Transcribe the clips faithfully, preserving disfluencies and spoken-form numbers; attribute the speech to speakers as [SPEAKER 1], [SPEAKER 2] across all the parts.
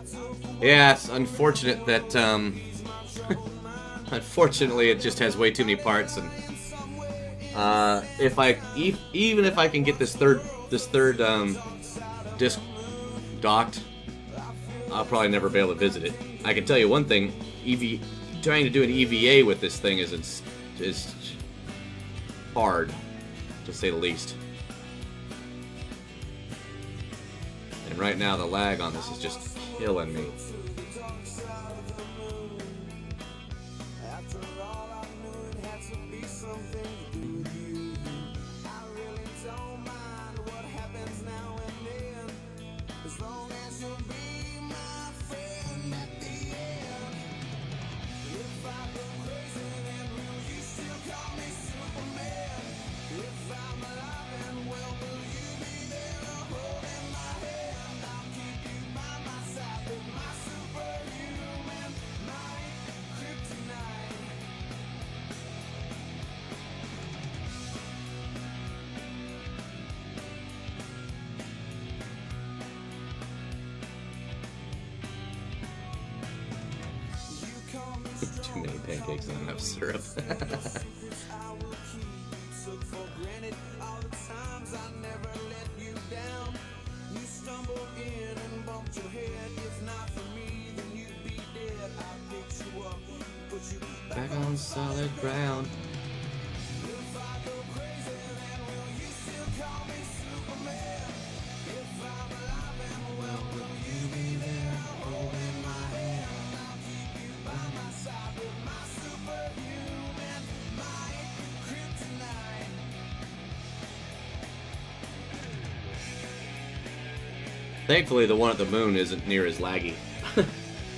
[SPEAKER 1] Yeah, it's unfortunate that, um... unfortunately, it just has way too many parts, and... Uh, if I... E even if I can get this third... This third, um... disc docked, I'll probably never be able to visit it. I can tell you one thing, E V... Trying to do an E V A with this thing is... It's, is hard, to say the least. And right now, the lag on this is just killing me. Too many pancakes and enough syrup. Back on solid ground. Thankfully, the one at the moon isn't near as laggy. Of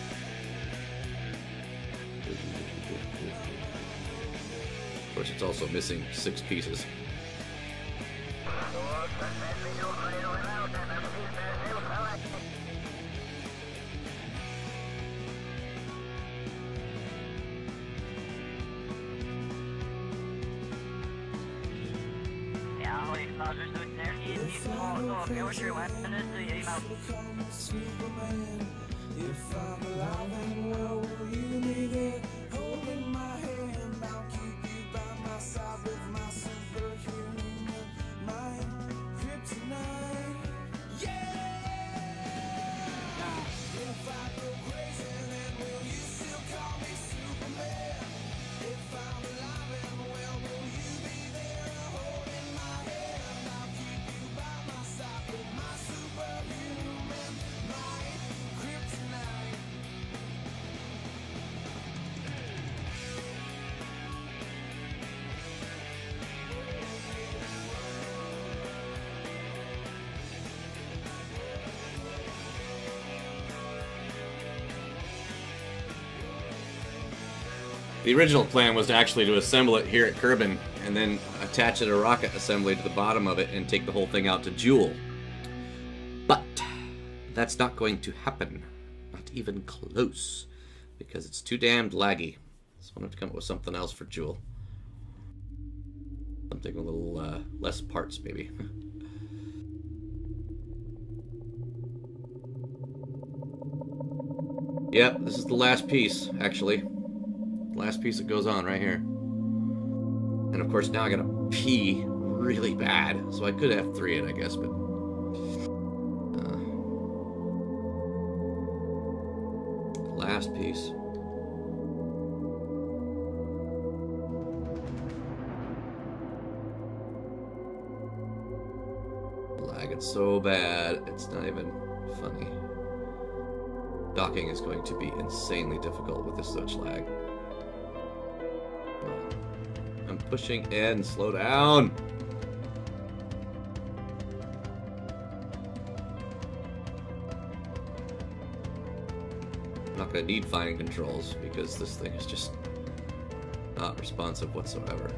[SPEAKER 1] course, it's also missing six pieces.
[SPEAKER 2] If I'm alive and well, will you be there? Holding my hand, I'll keep you by my side with my superhuman mind, kryptonite. Yeah! If I go crazy, then will you still call me Superman? If I'm alive and well, will you be there? Holding my hand, I'll keep you by my side with my superhuman mind, kryptonite.
[SPEAKER 1] The original plan was actually to assemble it here at Kerbin and then attach it a rocket assembly to the bottom of it and take the whole thing out to Jool. But that's not going to happen. Not even close. Because it's too damned laggy. So I'm going to have to come up with something else for Jool. Something a little uh, less parts, maybe. Yep, this is the last piece, actually. Last piece that goes on right here. And of course now I gotta pee really bad. So I could have three in, I guess, but... Uh, last piece. Lagging so bad, it's not even funny. Docking is going to be insanely difficult with this such lag. I'm pushing in. Slow down. I'm not going to need finding controls because this thing is just not responsive whatsoever.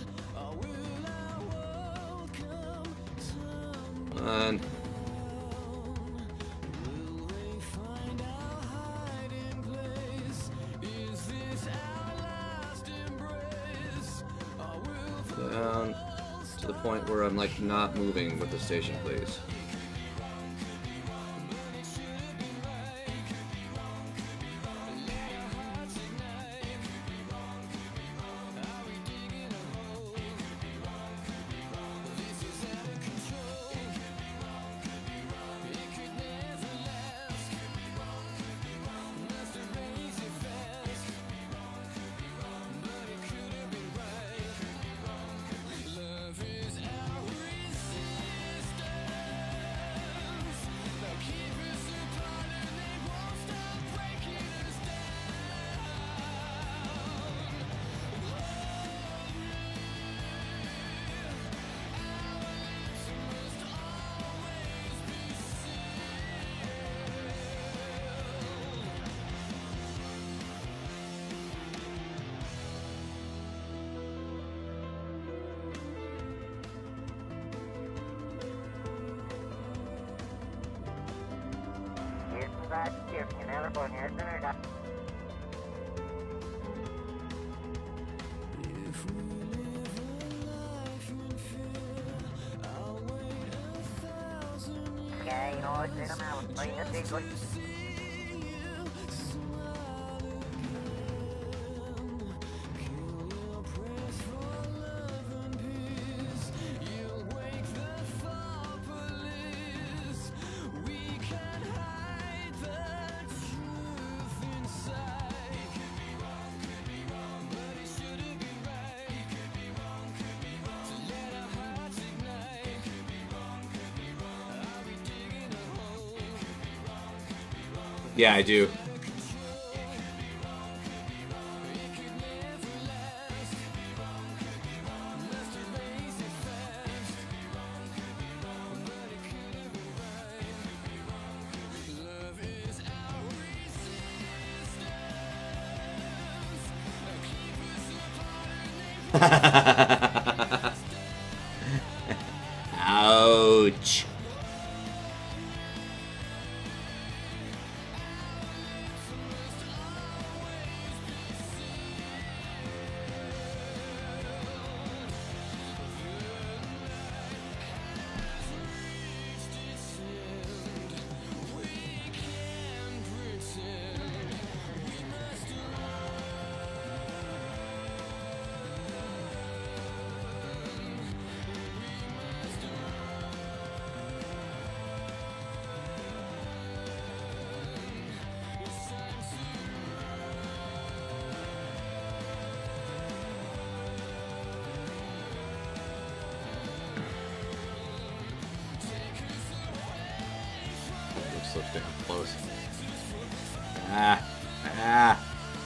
[SPEAKER 1] On. point where I'm like not moving with the station, please.
[SPEAKER 3] Okay, you know what, take them out. Bring the big one.
[SPEAKER 1] Yeah, I do. Ouch. So damn close. Ah, ah.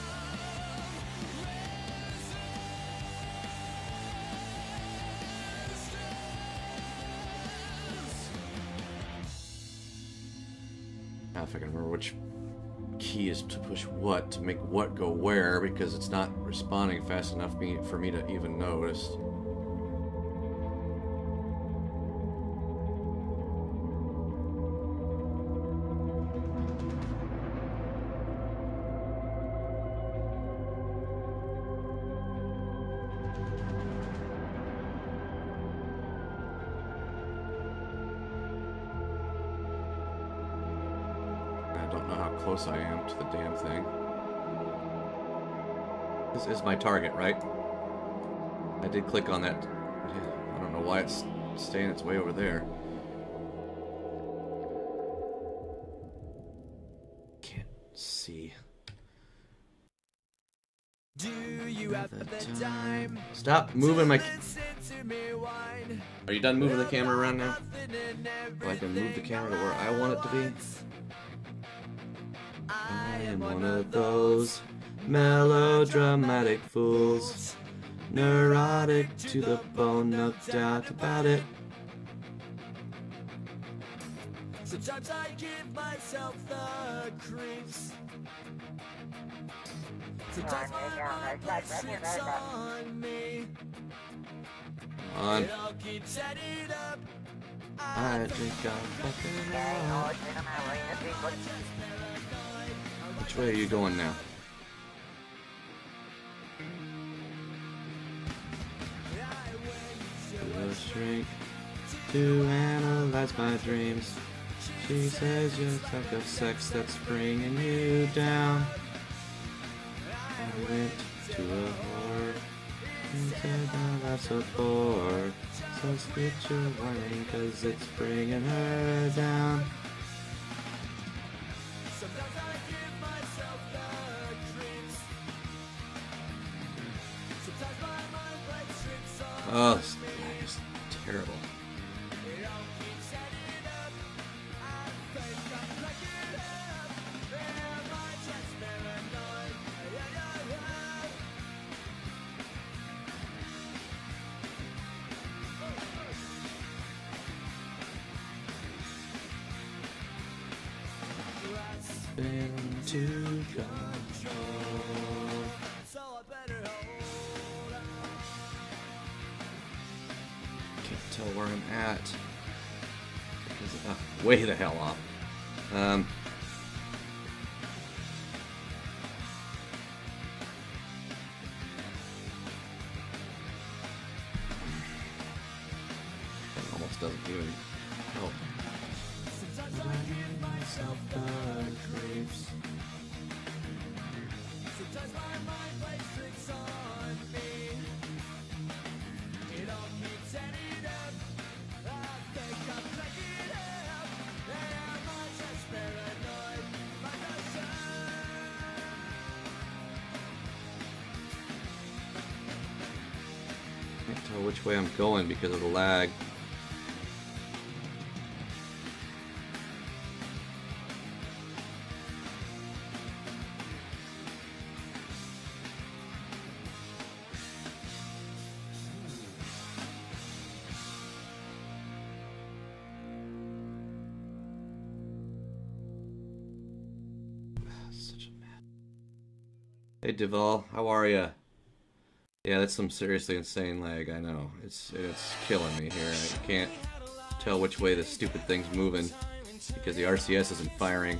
[SPEAKER 1] Now if I can remember which key is to push what to make what go where, because it's not responding fast enough for me to even notice. Close I am to the damn thing. This is my target, right? I did click on that. I don't know why it's staying its way over there. Can't see.
[SPEAKER 2] Do you have the time?
[SPEAKER 1] Stop moving my... Are you done moving the camera around now? So I can move the camera to where I want it to be? I am one of those melodramatic fools, neurotic to the bone, no doubt about it.
[SPEAKER 2] Sometimes I give myself the creeps. Sometimes my heart slips on me.
[SPEAKER 1] On.
[SPEAKER 2] It all keeps adding up.
[SPEAKER 1] I think I'm fucking out. Which way are you going now? Just drink to analyze my dreams. She says you're the type of sex that's bringing you down. I went to a whore and said now that's a bore. So spit your warning cause it's bringing her down. Oh, this is terrible. Been to control. Can't tell where I'm at. Because, uh, way the hell off. Um. That almost doesn't even help. Myself the creeps. Sometimes my mind plays tricks on me. It all keeps adding up. I think I'm picking up. Am I just paranoid? Like I said. Can't tell which way I'm going because of the lag. Hey Duval, how are ya? Yeah, that's some seriously insane lag. I know it's it's killing me here. I can't tell which way the stupid thing's moving because the R C S isn't firing.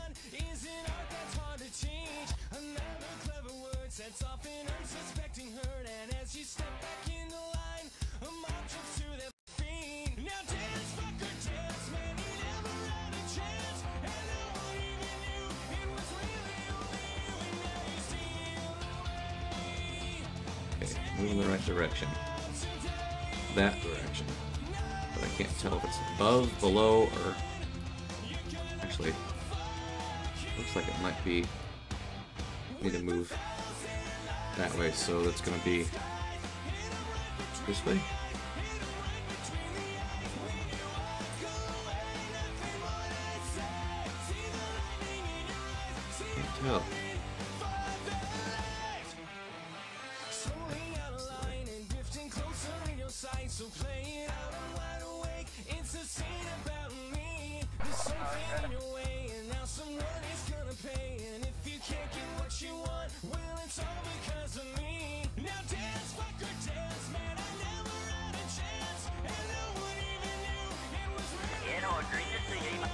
[SPEAKER 1] Moving in the right direction. That direction. But I can't tell if it's above, below, or... Actually, looks like it might be... Need to move that way, so that's gonna be... This way? Can't tell. So play it out, I'm wide awake. It's a scene about me. There's something in your way, and now someone is gonna pay. And if you can't get what you want, well, it's all because of me. Now dance, fucker, dance, man. I never had a chance, and no one even knew it was real.
[SPEAKER 3] You know, agree to see him.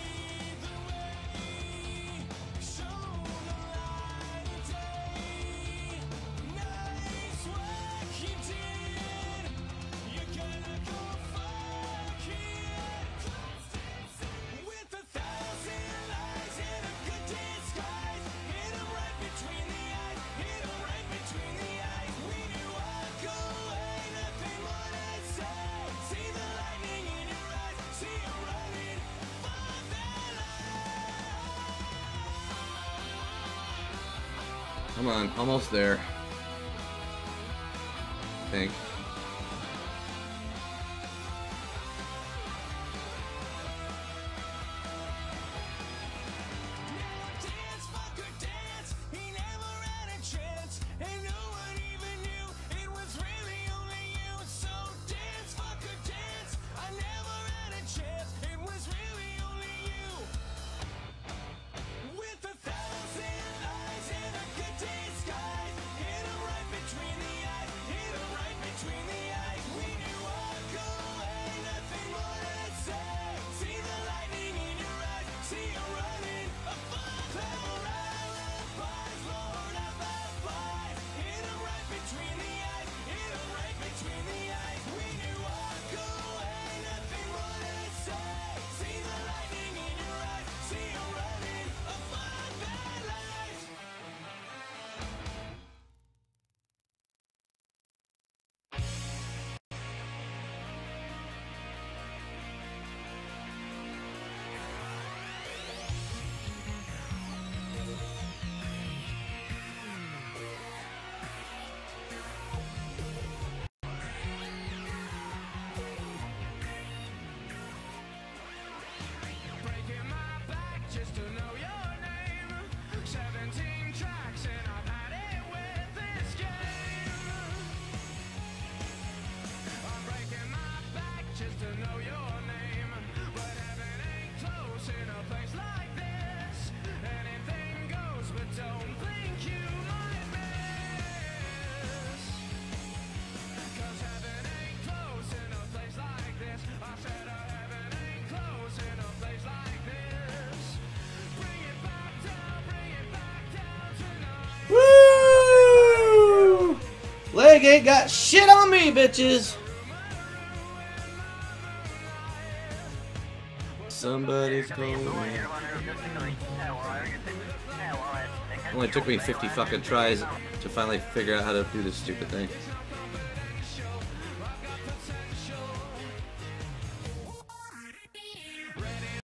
[SPEAKER 3] Come on, almost there. I think.
[SPEAKER 1] leg ain't got shit on me, bitches. Somebody's calling me. Only took me fifty fucking tries to finally figure out how to do this stupid thing.